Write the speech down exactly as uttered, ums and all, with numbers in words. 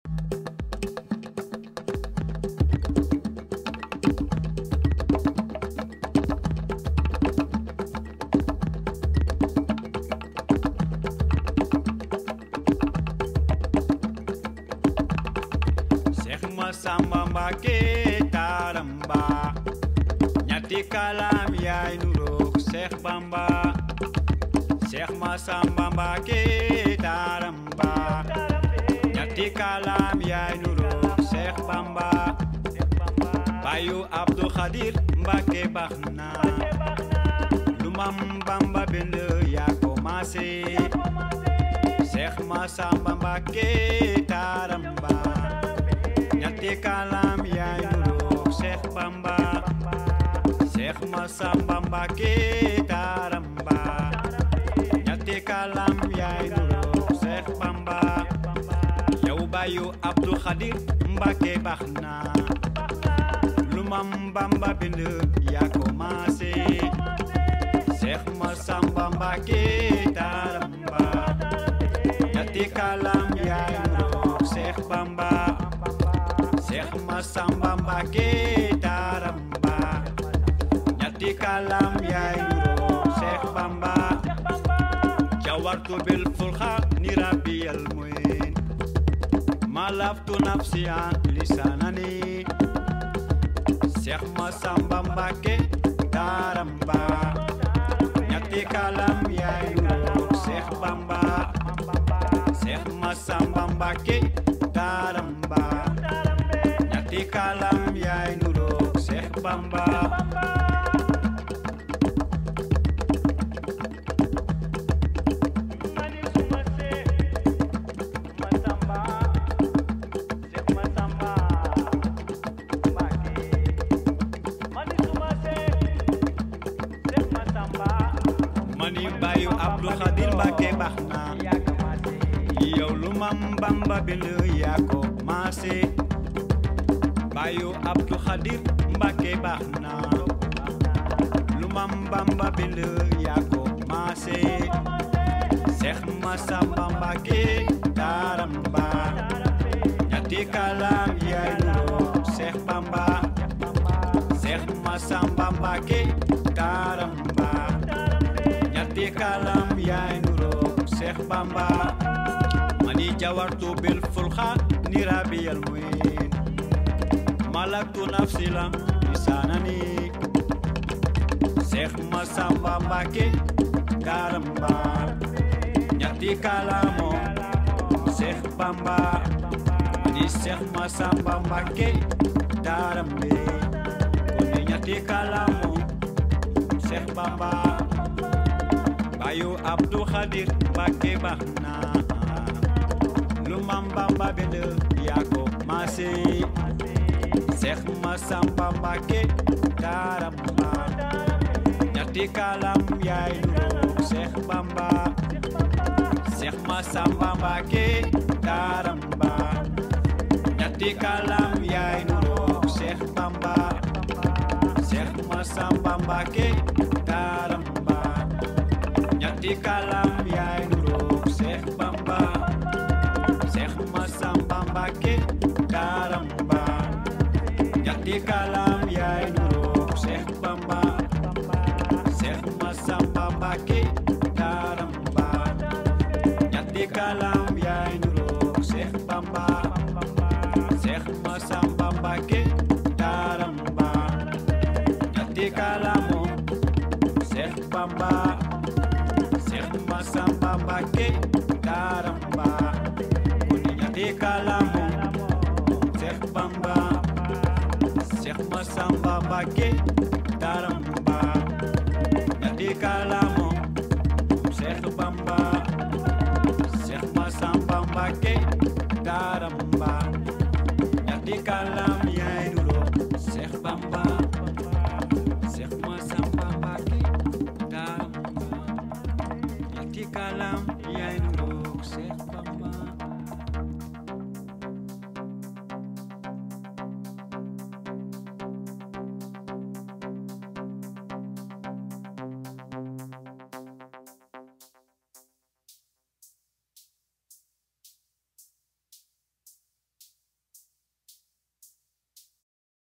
Samba Mbake Taramba Nyati kalam yai nurok Sheikh Bamba Sheikh Massamba Mbake Taramba Nyati kalam yai nurok Sheikh Bamba Bayu Abdou Khadir Mbake Baxna Lumam Bamba bind ya commencé Sheikh Massamba Mbake Taramba Nyati kalam yai nurok Sheikh Bamba Sheikh Massamba Mbake Taramba Nyati kalam yai nurok Sheikh Bamba Yow Bayu Abdou Khadir Mbake Baxna Lumam Bamba bind ya commencé Sheikh Massamba Mbake Taramba Nyati kalam yai nurok Sheikh Bamba Sheikh Massamba Mbake Taramba Nyati kalam yai nurok Sheikh Bamba Jawartu bil fulkha ni rabbi al muin Malaftu nafsi an lisanani Sheikh Massamba Mbake Taramba Nyati kalam yai nurok Sheikh Bamba Sheikh Massamba Mbake Taramba Nyati kalam yai nurok Sheikh Bamba Mani Bayu Abdou Khadir Mbake Baxna yow Lumam Bamba bind ya commencé Bayu Abdou Khadir Mbake Baxna Lumam Bamba bind ya commencé Sheikh Massamba Mbake Taramba Nyati kalam yai nurok Sheikh Bamba Sheikh Massamba Mbake Taramba Nyati kalam yai nurok Sheikh Bamba Mani jawartu bil fulkha ni rabbi al muin Malaktu nafsi lam lisanani Sheikh Massamba Mbake Taramba Nyati kalamo Sheikh Bamba Mani Sheikh Massamba Mbake Tarambe Kuni nyati kalamo Sheikh Bamba Bayu Abdou Khadir Mbake Baxna Lumam Bamba bind ya commencé Sheikh Massamba Mbake Taramba Nyati kalam yai nurok Sheikh Bamba Sheikh Massamba Mbake Taramba Nyati kalam yai nurok Sheikh Bamba Sheikh Massamba Mbake Taramba Nyati kalam yai nurok Sheikh Bamba Sheikh Massamba Mbake Taramba Nyati kalam yai nurok Sheikh Bamba Sheikh Massamba Mbake Taramba Nyati kalam yai nurok Sheikh Bamba Sheikh Massamba Mbake Taramba Nyati kalamo Sheikh Bamba Sheikh Massamba Mbake Taramba Kuni nyati kalam